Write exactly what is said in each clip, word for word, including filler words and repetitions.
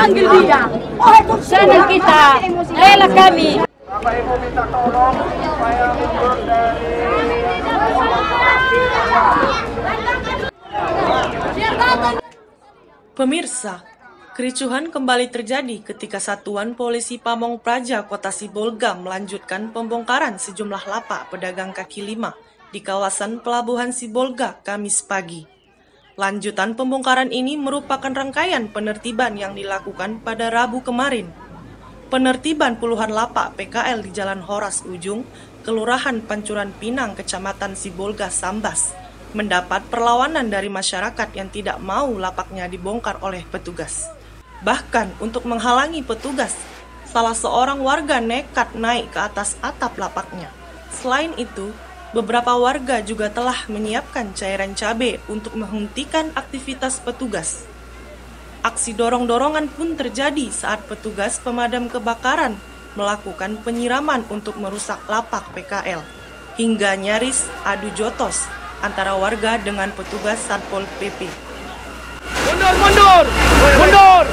panggil dia. Channel kita, rela kami. Bapak Ibu minta tolong supaya mundur dari Pemirsa, kericuhan kembali terjadi ketika Satuan Polisi Pamong Praja Kota Sibolga melanjutkan pembongkaran sejumlah lapak pedagang kaki lima di kawasan Pelabuhan Sibolga Kamis pagi. Lanjutan pembongkaran ini merupakan rangkaian penertiban yang dilakukan pada Rabu kemarin. Penertiban puluhan lapak P K L di Jalan Horas Ujung, Kelurahan Pancuran Pinang, Kecamatan Sibolga, Sambas, mendapat perlawanan dari masyarakat yang tidak mau lapaknya dibongkar oleh petugas. Bahkan untuk menghalangi petugas, salah seorang warga nekat naik ke atas atap lapaknya. Selain itu, beberapa warga juga telah menyiapkan cairan cabai untuk menghentikan aktivitas petugas. Aksi dorong-dorongan pun terjadi saat petugas pemadam kebakaran melakukan penyiraman untuk merusak lapak P K L, hingga nyaris adu jotos antara warga dengan petugas Satpol P P. mundur, mundur, mundur.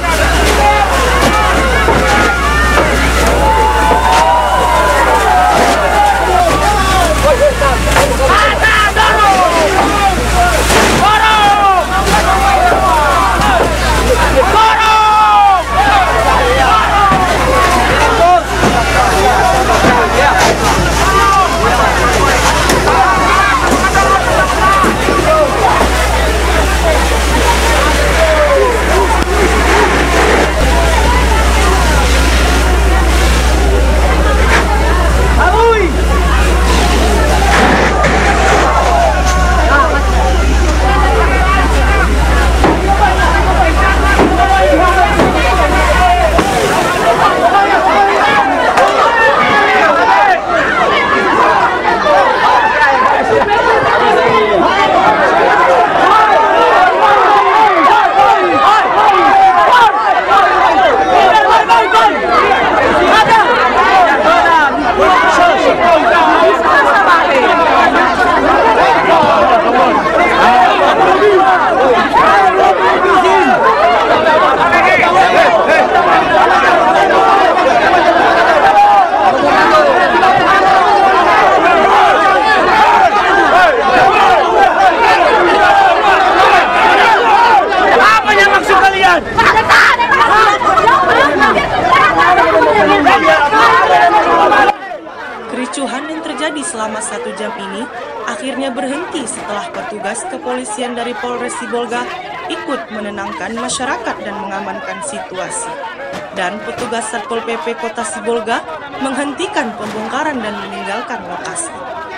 Kericuhan yang terjadi selama satu jam ini akhirnya berhenti setelah petugas kepolisian dari Polres Sibolga ikut menenangkan masyarakat dan mengamankan situasi. Dan petugas Satpol P P Kota Sibolga menghentikan pembongkaran dan meninggalkan lokasi.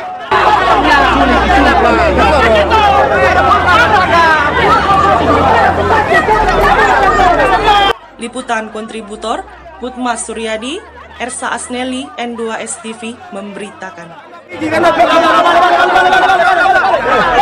Liputan kontributor Putma Suryadi, Ersa Asneli, N dua S T V memberitakan.